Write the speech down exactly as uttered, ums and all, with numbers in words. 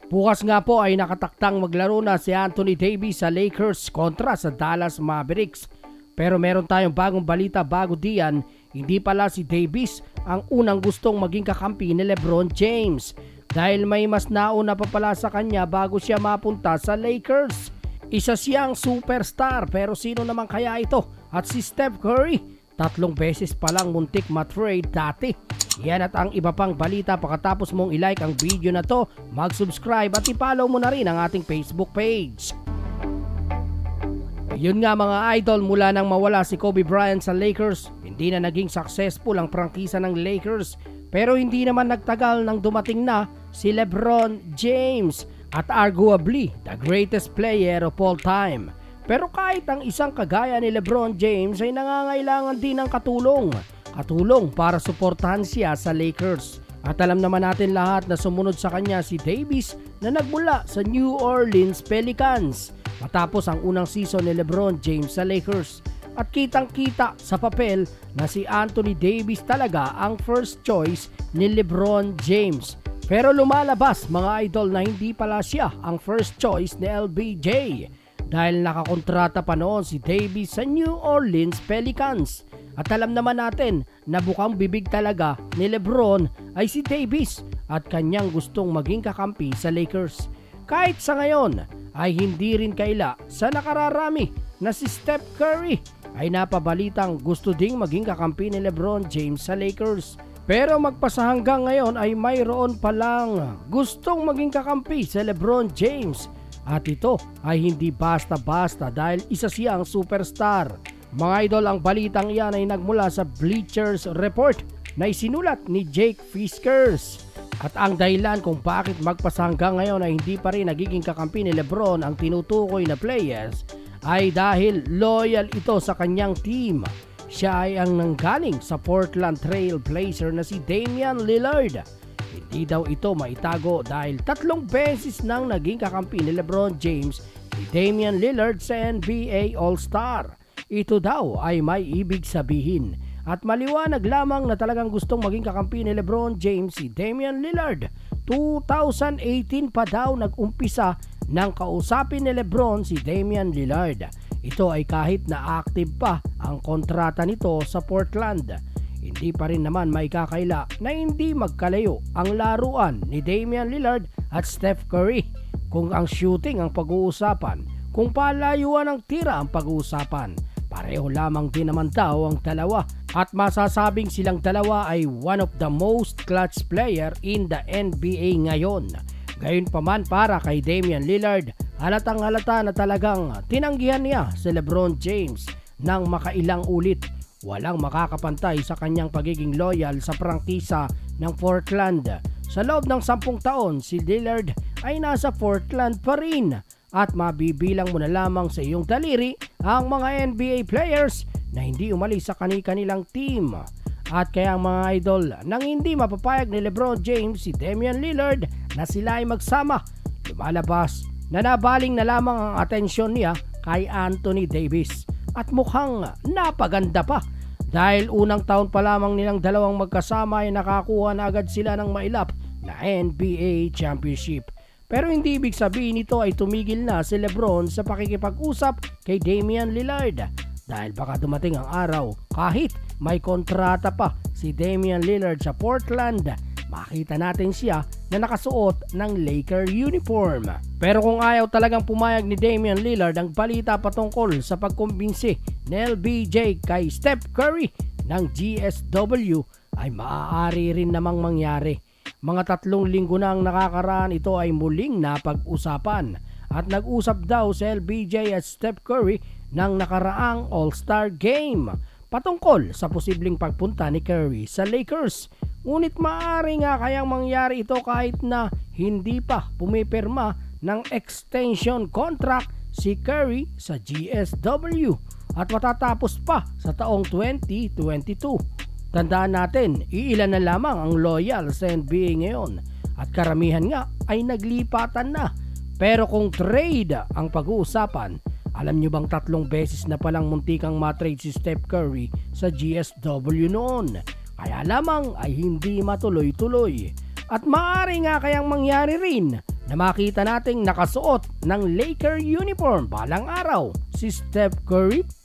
Bukas nga po ay nakataktang maglaro na si Anthony Davis sa Lakers kontra sa Dallas Mavericks. Pero meron tayong bagong balita bago diyan, hindi pala si Davis ang unang gustong maging kakampi ni Lebron James. Dahil may mas nauna pa pala sa kanya bago siya mapunta sa Lakers. Isa siyang superstar, pero sino naman kaya ito? At si Steph Curry, tatlong beses palang muntik matrade dati. Yan at ang iba pang balita pagkatapos mong ilike ang video na to, mag-subscribe at i-follow mo na rin ang ating Facebook page. Yun nga mga idol, mula nang mawala si Kobe Bryant sa Lakers, hindi na naging successful ang prangkisa ng Lakers. Pero hindi naman nagtagal nang dumating na si Lebron James at arguably the greatest player of all time. Pero kahit ang isang kagaya ni Lebron James ay nangangailangan din ng katulong. Katulong para suportahan siya sa Lakers. At alam naman natin lahat na sumunod sa kanya si Davis na nagmula sa New Orleans Pelicans matapos ang unang season ni Lebron James sa Lakers. At kitang-kita sa papel na si Anthony Davis talaga ang first choice ni Lebron James. Pero lumalabas mga idol na hindi pala siya ang first choice ni L B J dahil nakakontrata pa noon si Davis sa New Orleans Pelicans. At alam naman natin na bukang bibig talaga ni Lebron ay si Davis at kanyang gustong maging kakampi sa Lakers. Kahit sa ngayon ay hindi rin kaila sa nakararami na si Steph Curry ay napabalitang gusto ding maging kakampi ni Lebron James sa Lakers. Pero magpasa hanggang ngayon ay mayroon palang gustong maging kakampi sa Lebron James. At ito ay hindi basta-basta dahil isa siyang superstar. Mga idol, ang balitang iyan ay nagmula sa Bleachers Report na isinulat ni Jake Fiskers. At ang dahilan kung bakit magpasa hanggang ngayon ay hindi pa rin nagiging kakampi ni Lebron ang tinutukoy na players ay dahil loyal ito sa kanyang team. Siya ay ang nanggaling sa Portland Trail Blazer na si Damian Lillard. Hindi daw ito maitago dahil tatlong beses nang naging kakampi ni Lebron James si Damian Lillard sa N B A All-Star. Ito daw ay may ibig sabihin at maliwanag lamang na talagang gustong maging kakampi ni Lebron James si Damian Lillard. two thousand eighteen pa daw nag-umpisa nang kausapin ni Lebron si Damian Lillard. Ito ay kahit na active pa ang kontrata nito sa Portland. Hindi pa rin naman maikakaila na hindi magkalayo ang laruan ni Damian Lillard at Steph Curry. Kung ang shooting ang pag-uusapan, kung palayuan ang tira ang pag-uusapan, pareho lamang din naman daw ang dalawa at masasabing silang dalawa ay one of the most clutch player in the N B A ngayon. Gayunpaman para kay Damian Lillard, halatang halata na talagang tinanggihan niya si Lebron James nang makailang ulit. Walang makakapantay sa kanyang pagiging loyal sa prangkisa ng Portland. Sa loob ng sampung taon, si Lillard ay nasa Portland pa rin. At mabibilang mo na lamang sa iyong daliri ang mga N B A players na hindi umalis sa kani-kanilang team. At kaya mga idol, nang hindi mapapayag ni Lebron James si Damian Lillard na sila ay magsama, lumalabas na nabaling na lamang ang atensyon niya kay Anthony Davis. At mukhang napaganda pa dahil unang taon pa lamang nilang dalawang magkasama ay nakakuha na agad sila ng mailap na N B A Championship. Pero hindi ibig sabihin nito ay tumigil na si Lebron sa pakikipag-usap kay Damian Lillard dahil baka dumating ang araw kahit may kontrata pa si Damian Lillard sa Portland, makita natin siya na nakasuot ng Laker uniform. Pero kung ayaw talagang pumayag ni Damian Lillard, ang balita patungkol sa pagkumbinsi ni L B J kay Steph Curry ng G S W ay maaari rin namang mangyari. Mga tatlong linggo na ang nakakaraan, ito ay muling napag-usapan at nag-usap daw si L B J at Steph Curry ng nakaraang All-Star Game patungkol sa posibleng pagpunta ni Curry sa Lakers. Ngunit maaari nga kayang mangyari ito kahit na hindi pa pumipirma ng extension contract si Curry sa G S W at matatapos pa sa taong twenty twenty-two. Tandaan natin, iilan na lamang ang loyal sa N B A ngayon at karamihan nga ay naglipatan na. Pero kung trade ang pag-uusapan, alam nyo bang tatlong beses na palang muntikang matrade si Steph Curry sa G S W noon? Kaya lamang ay hindi matuloy-tuloy. At maaari nga kayang mangyari rin na makita nating nakasuot ng Laker uniform balang araw si Steph Curry?